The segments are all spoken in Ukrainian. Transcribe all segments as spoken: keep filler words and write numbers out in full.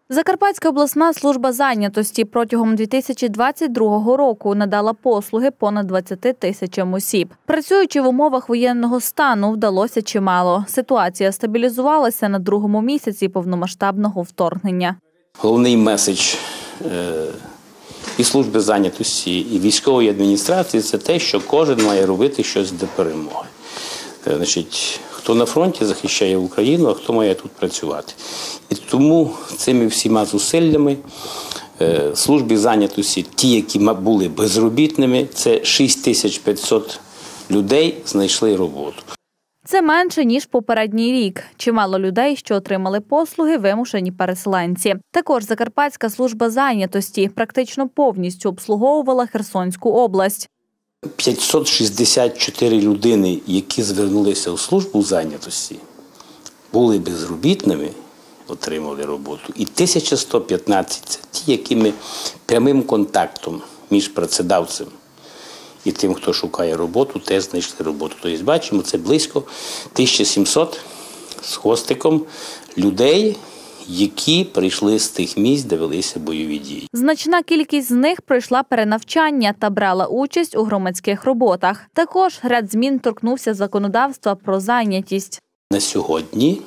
Закарпатська обласна служба зайнятості протягом дві тисячі двадцять другого року надала послуги понад двадцяти тисячам осіб. Працюючи в умовах воєнного стану, вдалося чимало. Ситуація стабілізувалася на другому місяці повномасштабного вторгнення. Головний меседж і служби зайнятості, і військової адміністрації – це те, що кожен має робити щось для перемоги. Значить, хто на фронті захищає Україну, а хто має тут працювати. І тому цими всіма зусиллями служби зайнятості, ті, які були безробітними, це шість тисяч п'ятсот людей знайшли роботу. Це менше, ніж попередній рік. Чимало людей, що отримали послуги, вимушені переселенці. Також Закарпатська служба зайнятості практично повністю обслуговувала Херсонську область. п'ятсот шістдесят чотири людини, які звернулися у службу зайнятості, були безробітними, отримали роботу. І тисяча сто п'ятнадцять – це ті, якими прямим контактом між працедавцем і тим, хто шукає роботу, теж знайшли роботу. Тобто, бачимо, це близько тисяча сімсот з хвостиком людей, які прийшли з тих місць, де велися бойові дії. Значна кількість з них пройшла перенавчання та брала участь у громадських роботах. Також ряд змін торкнувся законодавства про зайнятість. На сьогодні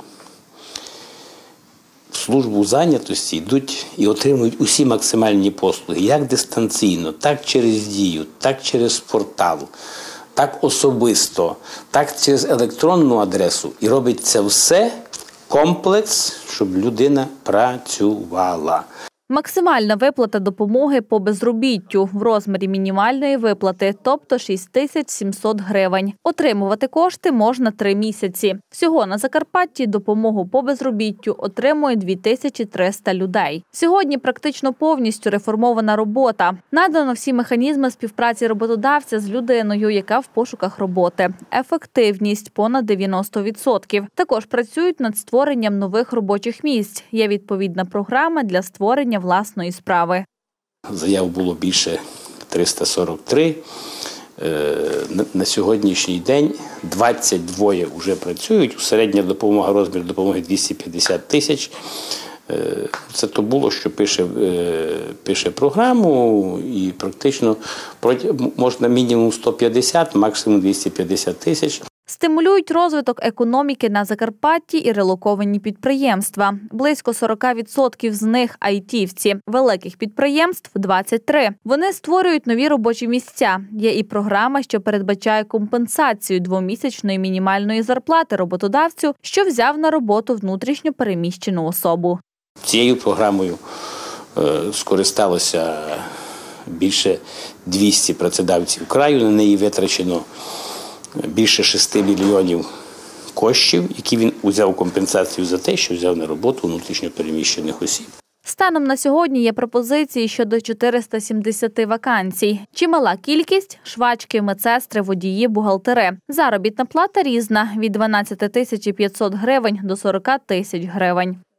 в службу зайнятості йдуть і отримують усі максимальні послуги, як дистанційно, так через Дію, так через портал, так особисто, так через електронну адресу. І робить це все комплекс, щоб людина працювала. Максимальна виплата допомоги по безробіттю в розмірі мінімальної виплати, тобто шість тисяч сімсот гривень. Отримувати кошти можна три місяці. Всього на Закарпатті допомогу по безробіттю отримує дві тисячі триста людей. Сьогодні практично повністю реформована робота. Надано всі механізми співпраці роботодавця з людиною, яка в пошуках роботи. Ефективність – понад дев'яносто відсотків. Також працюють над створенням нових робочих місць. Є відповідна програма для створення власної справи. Заяв було більше триста сорок три. На сьогоднішній день двадцять два вже працюють. Середня допомога, розмір допомоги двісті п'ятдесят тисяч. Це то було, що пише, пише програму, і практично можна мінімум сто п'ятдесят, максимум двісті п'ятдесят тисяч. Стимулюють розвиток економіки на Закарпатті і релоковані підприємства. Близько сорок відсотків з них – айтівці. Великих підприємств – двадцять три. Вони створюють нові робочі місця. Є і програма, що передбачає компенсацію двомісячної мінімальної зарплати роботодавцю, що взяв на роботу внутрішньо переміщену особу. Цією програмою скористалося більше двісті працедавців краю. На неї витрачено більше шести мільйонів коштів, які він узяв компенсацію за те, що взяв на роботу внутрішньо переміщених осіб. Станом на сьогодні є пропозиції щодо чотириста сімдесят вакансій. Чимала кількість – швачки, медсестри, водії, бухгалтери. Заробітна плата різна – від дванадцяти тисяч п'ятсот гривень до сорока тисяч гривень.